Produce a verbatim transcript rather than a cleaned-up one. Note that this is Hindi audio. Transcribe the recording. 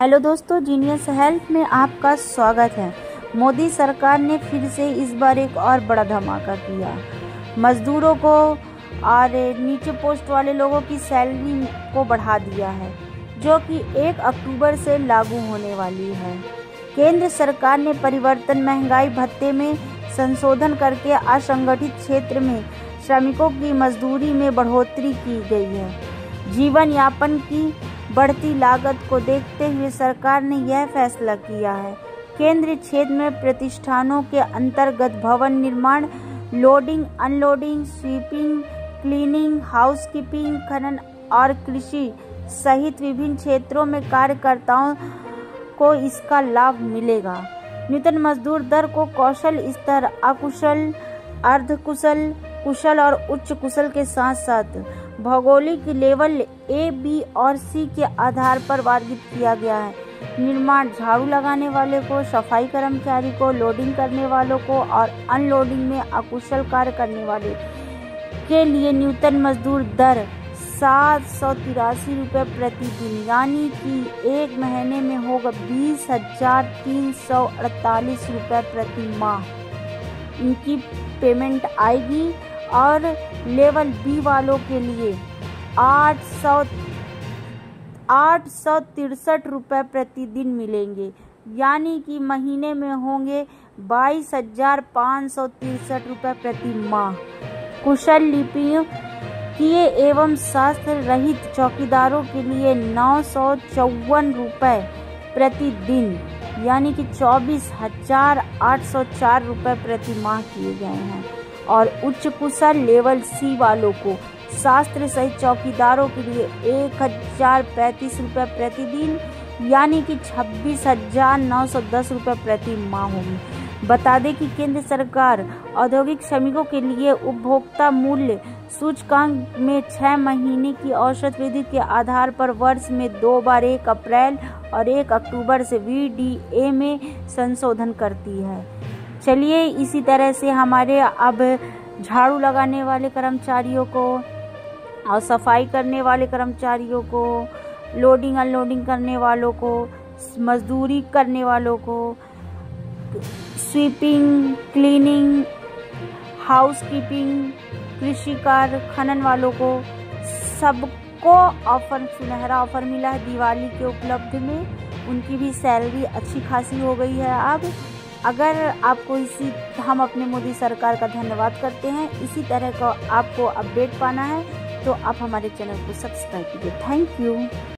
हेलो दोस्तों, जीनियस हेल्थ में आपका स्वागत है। मोदी सरकार ने फिर से इस बार एक और बड़ा धमाका किया। मजदूरों को और नीचे पोस्ट वाले लोगों की सैलरी को बढ़ा दिया है, जो कि एक अक्टूबर से लागू होने वाली है। केंद्र सरकार ने परिवर्तन महंगाई भत्ते में संशोधन करके असंगठित क्षेत्र में श्रमिकों की मजदूरी में बढ़ोतरी की गई है। जीवन यापन की बढ़ती लागत को देखते हुए सरकार ने यह फैसला किया है। केंद्रीय क्षेत्र में प्रतिष्ठानों के अंतर्गत भवन निर्माण, loading, unloading, sweeping, cleaning, housekeeping, खनन और कृषि सहित विभिन्न क्षेत्रों में कार्यकर्ताओं को इसका लाभ मिलेगा। न्यूनतम मजदूर दर को कौशल स्तर, अकुशल, अर्धकुशल, कुशल और उच्च कुशल के साथ साथ भौगोलिक लेवल ए, बी और सी के आधार पर वर्गीकृत किया गया है। निर्माण, झाड़ू लगाने वाले को, सफाई कर्मचारी को, लोडिंग करने वालों को और अनलोडिंग में अकुशल कार्य करने वाले के लिए न्यूनतम मजदूर दर सात सौ तिरासी रुपये प्रतिदिन यानी कि एक महीने में होगा बीस हजार तीन सौ अड़तालीस रुपये प्रति माह इनकी पेमेंट आएगी। और लेवल बी वालों के लिए आठ सौ आठ सौ तिरसठ रुपये प्रतिदिन मिलेंगे, यानी कि महीने में होंगे बाईस हजार पाँच सौ तिरसठ रुपये प्रति माह। कुशल लिपियों किए एवं शास्त्र रहित चौकीदारों के लिए नौ सौ चौवन रुपये प्रतिदिन यानी कि चौबीस हजार आठ सौ चार रुपये प्रति माह किए गए हैं। और उच्च कुशल लेवल सी वालों को शास्त्र सहित चौकीदारों के लिए एक हजार पैंतीस रुपये प्रतिदिन यानी कि छब्बीस हजार नौ सौ दस रुपये प्रति माह होगी। बता दें कि केंद्र सरकार औद्योगिक श्रमिकों के लिए उपभोक्ता मूल्य सूचकांक में छह महीने की औसत वृद्धि के आधार पर वर्ष में दो बार एक अप्रैल और एक अक्टूबर से वी डी ए में संशोधन करती है। चलिए, इसी तरह से हमारे अब झाड़ू लगाने वाले कर्मचारियों को और सफाई करने वाले कर्मचारियों को, लोडिंग अनलोडिंग करने वालों को, मजदूरी करने वालों को, स्वीपिंग, क्लीनिंग, हाउसकीपिंग, कृषि कार्य, खनन वालों को सबको ऑफर, सुनहरा ऑफर मिला है दिवाली के उपलब्ध में। उनकी भी सैलरी अच्छी खासी हो गई है। अब अगर आपको इसी हम अपने मोदी सरकार का धन्यवाद करते हैं। इसी तरह का आपको अपडेट पाना है तो आप हमारे चैनल को सब्सक्राइब कीजिए। Thank you.